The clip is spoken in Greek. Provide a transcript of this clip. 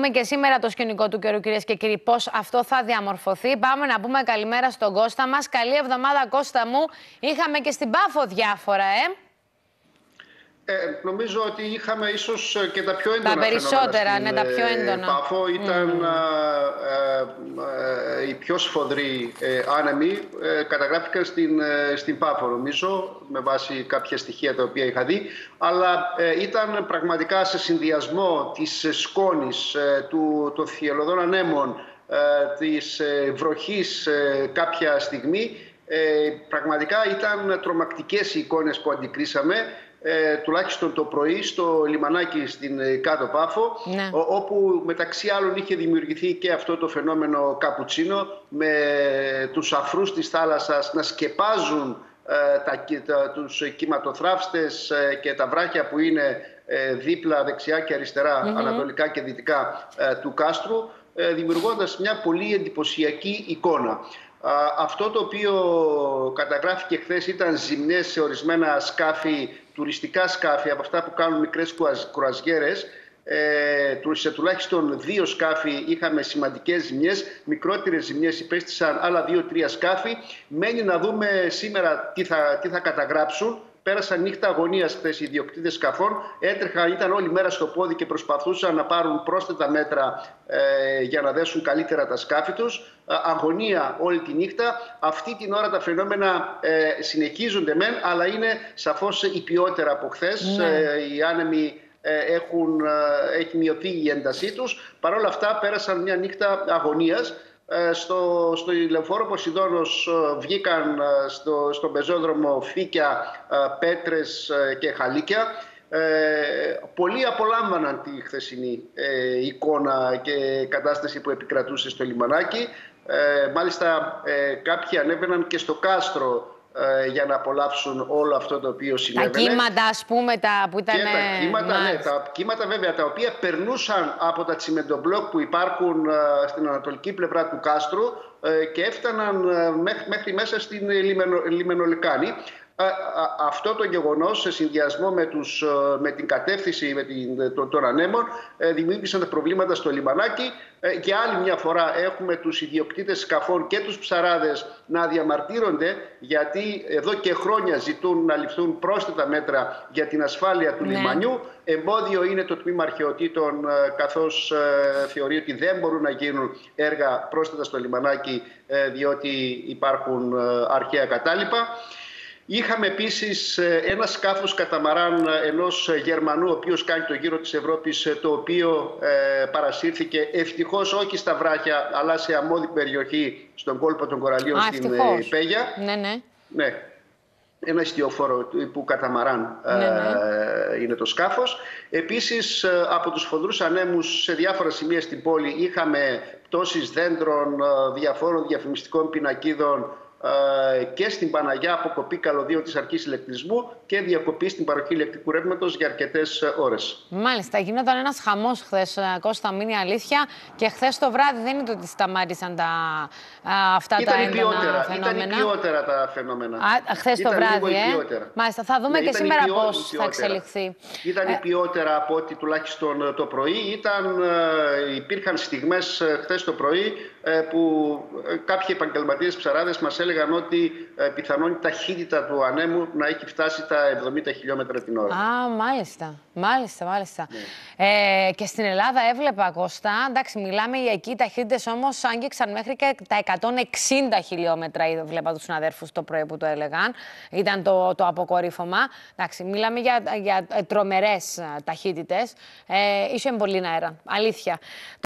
δούμε και σήμερα το σκηνικό του καιρού, κυρίες και κύριοι, πώς αυτό θα διαμορφωθεί. Πάμε να πούμε καλημέρα στον Κώστα μας. Καλή εβδομάδα, Κώστα μου. είχαμε και στην Πάφο διάφορα, Νομίζω ότι είχαμε ίσως και τα πιο έντονα. Τα περισσότερα, στην, ναι, τα πιο έντονα. Πάφο ήταν οι πιο σφοδροί άνεμοι. Καταγράφηκαν στην Πάφο, νομίζω, με βάση κάποια στοιχεία τα οποία είχα δει. Αλλά ήταν πραγματικά σε συνδυασμό της σκόνης, των θυελλωδών ανέμων, της βροχής κάποια στιγμή. Πραγματικά ήταν τρομακτικές οι εικόνες που αντικρίσαμε. Τουλάχιστον το πρωί στο λιμανάκι στην Κάτω Πάφο, ναι, όπου μεταξύ άλλων είχε δημιουργηθεί και αυτό το φαινόμενο καπουτσίνο, με τους αφρούς της θάλασσας να σκεπάζουν τους κυματοθράυστες και τα βράχια που είναι δίπλα, δεξιά και αριστερά, ανατολικά και δυτικά του κάστρου, δημιουργώντας μια πολύ εντυπωσιακή εικόνα. Αυτό το οποίο καταγράφηκε χθες ήταν ζημιές σε ορισμένα σκάφη, τουριστικά σκάφη, από αυτά που κάνουν μικρές κουραζιέρες. Σε τουλάχιστον 2 σκάφη είχαμε σημαντικές ζημιές. Μικρότερες ζημιές υπέστησαν άλλα 2-3 σκάφη. Μένει να δούμε σήμερα τι θα καταγράψουν. Πέρασαν νύχτα αγωνίας χθες οι ιδιοκτήτες σκαφών. Έτρεχαν, ήταν όλη μέρα στο πόδι και προσπαθούσαν να πάρουν πρόσθετα μέτρα για να δέσουν καλύτερα τα σκάφη τους. Αγωνία όλη τη νύχτα. Αυτή την ώρα τα φαινόμενα συνεχίζονται μεν, αλλά είναι σαφώς υπιότερα από χθες. Οι άνεμοι έχει μειωθεί η έντασή τους. Παρ' όλα αυτά πέρασαν μια νύχτα αγωνίας. Στο λεωφόρο Ποσειδώνος βγήκαν στον πεζόδρομο φύκια, πέτρες και χαλίκια. Πολλοί απολάμβαναν τη χθεσινή εικόνα και κατάσταση που επικρατούσε στο λιμανάκι. Μάλιστα κάποιοι ανέβαιναν και στο κάστρο για να απολαύσουν όλο αυτό το οποίο συνέβαινε. Τα κύματα, ας πούμε, που ήταν... Και τα κύματα, ναι, τα κύματα βέβαια, τα οποία περνούσαν από τα τσιμεντομπλοκ που υπάρχουν στην ανατολική πλευρά του κάστρου και έφταναν μέχρι μέσα στην λιμενολεκάνη. Αυτό το γεγονός, σε συνδυασμό με την κατεύθυνση των ανέμων, δημιούργησαν τα προβλήματα στο λιμανάκι. Και άλλη μια φορά έχουμε τους ιδιοκτήτες σκαφών και τους ψαράδες να διαμαρτύρονται, γιατί εδώ και χρόνια ζητούν να ληφθούν πρόσθετα μέτρα για την ασφάλεια του λιμανιού. Εμπόδιο είναι το τμήμα αρχαιοτήτων, καθώς θεωρεί ότι δεν μπορούν να γίνουν έργα πρόσθετα στο λιμανάκι, διότι υπάρχουν αρχαία κατάλοιπα. Είχαμε επίσης ένα σκάφος καταμαράν ενός Γερμανού, ο οποίος κάνει το γύρο της Ευρώπης, το οποίο παρασύρθηκε ευτυχώς όχι στα βράχια, αλλά σε αμμώδη περιοχή στον κόλπο των Κοραλίων στην Πέγια. Ναι. Ένα ιστιοφόρο που καταμαράν είναι το σκάφος. Επίσης, από τους σφοδρούς ανέμους σε διάφορα σημεία στην πόλη είχαμε πτώσεις δέντρων, διαφόρων διαφημιστικών πινακίδων, και στην Παναγιά αποκοπή καλωδίων της αρχής ηλεκτρισμού και διακοπή στην παροχή ηλεκτρικού ρεύματος για αρκετές ώρες. Μάλιστα, γινόταν ένας χαμός χθες, Κώστα, μην είναι αλήθεια. Και χθες το βράδυ δεν είναι ότι σταμάτησαν αυτά τα έντονα φαινόμενα. Ήταν υπιότερα τα φαινόμενα. Χθες το βράδυ, Μάλιστα, θα δούμε και σήμερα πώς θα εξελιχθεί. Ήταν υπιότερα από ό,τι τουλάχιστον το πρωί. Υπήρχαν στιγμές χθες το πρωί που κάποιοι επαγγελματίες ψαράδες μας έλεγαν ότι πιθανόν η ταχύτητα του ανέμου να έχει φτάσει τα 70 χιλιόμετρα την ώρα. Μάλιστα. Και στην Ελλάδα έβλεπα, Κώστα, εντάξει, μιλάμε εκεί, οι ταχύτητες όμως άγγιξαν μέχρι και τα 160 χιλιόμετρα. Βλέπα τους συναδέρφους το πρωί που το έλεγαν. Ήταν το αποκορύφωμα. Εντάξει, μιλάμε για τρομερές ταχύτητες. Ίσον πολύ αέρα. Αλήθεια.